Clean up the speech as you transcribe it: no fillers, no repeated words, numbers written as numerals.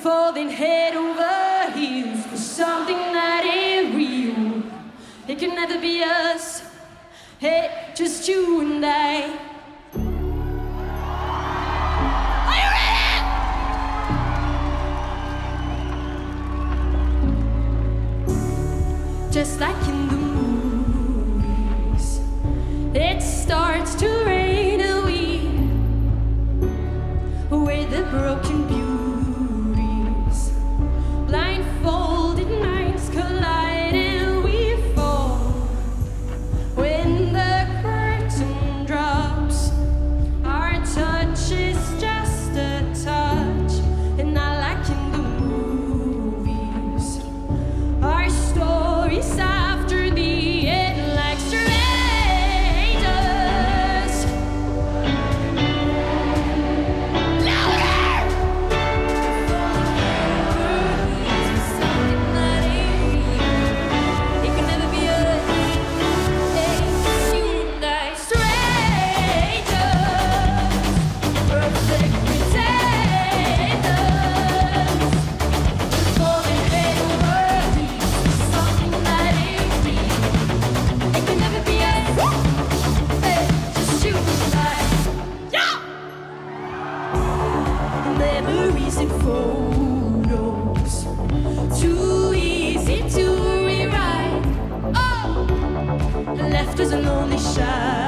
falling head over heels for something that ain't real. It can never be us. Hey, just you and I. Are you ready? Just like in the movies, it starts to rain and we're the broken beauties, blindfolded minds collide and we fall. When the curtain drops, our touch is just a touch. And not like in the movies, our stories after the end like strangers. Memories and photos, too easy to rewrite. Oh, left as a lonely shadow.